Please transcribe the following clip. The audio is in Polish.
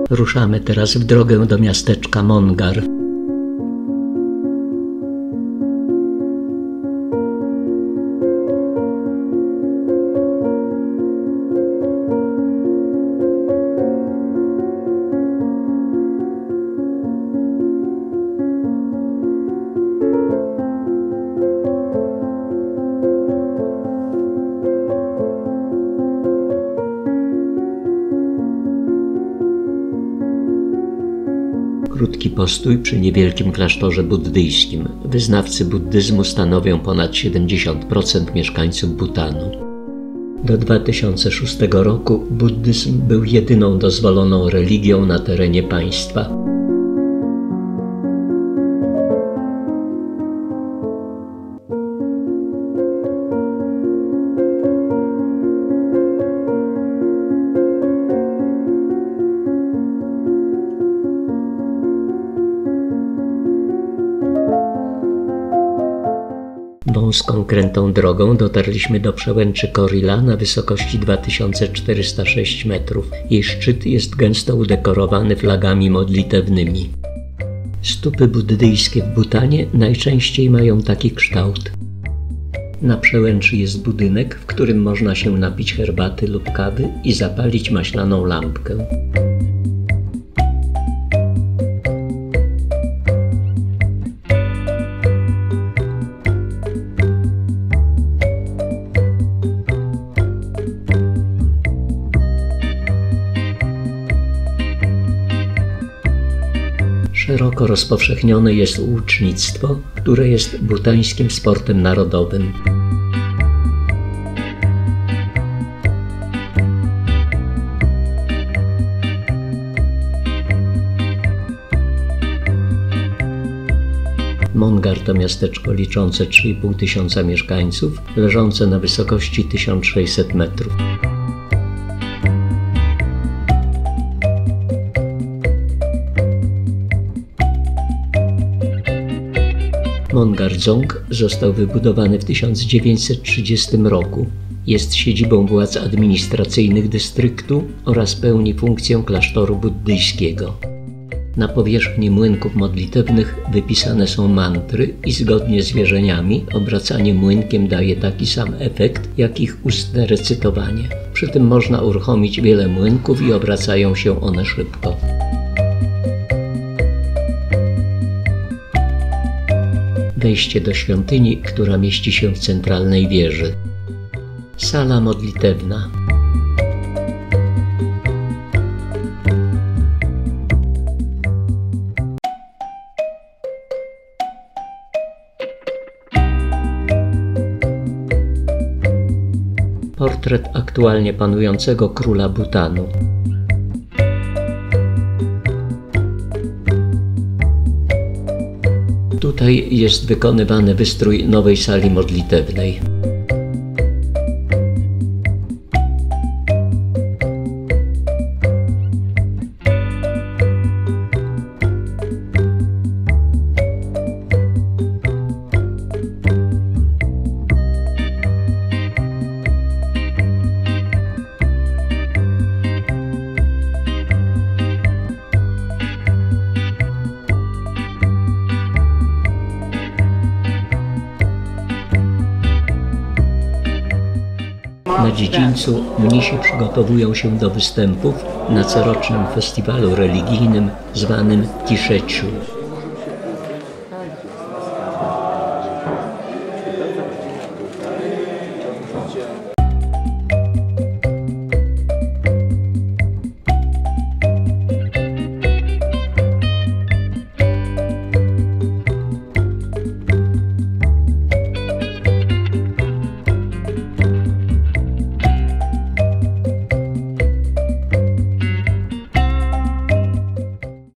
Ruszamy teraz w drogę do miasteczka Mongar. Krótki postój przy niewielkim klasztorze buddyjskim. Wyznawcy buddyzmu stanowią ponad 70% mieszkańców Bhutanu. Do 2006 roku buddyzm był jedyną dozwoloną religią na terenie państwa. Wąską, krętą drogą dotarliśmy do przełęczy Korila na wysokości 2406 metrów. Jej szczyt jest gęsto udekorowany flagami modlitewnymi. Stupy buddyjskie w Bhutanie najczęściej mają taki kształt. Na przełęczy jest budynek, w którym można się napić herbaty lub kawy i zapalić maślaną lampkę. Szeroko rozpowszechnione jest łucznictwo, które jest bhutańskim sportem narodowym. Mongar to miasteczko liczące 3,5 tysiąca mieszkańców, leżące na wysokości 1600 metrów. Mongar-dzong został wybudowany w 1930 roku. Jest siedzibą władz administracyjnych dystryktu oraz pełni funkcję klasztoru buddyjskiego. Na powierzchni młynków modlitewnych wypisane są mantry i zgodnie z wierzeniami obracanie młynkiem daje taki sam efekt, jak ich ustne recytowanie. Przy tym można uruchomić wiele młynków i obracają się one szybko. Wejście do świątyni, która mieści się w centralnej wieży. Sala modlitewna. Portret aktualnie panującego króla Bhutanu. Tutaj jest wykonywany wystrój nowej sali modlitewnej. Na dziedzińcu mnisi przygotowują się do występów na corocznym festiwalu religijnym zwanym Tishechu.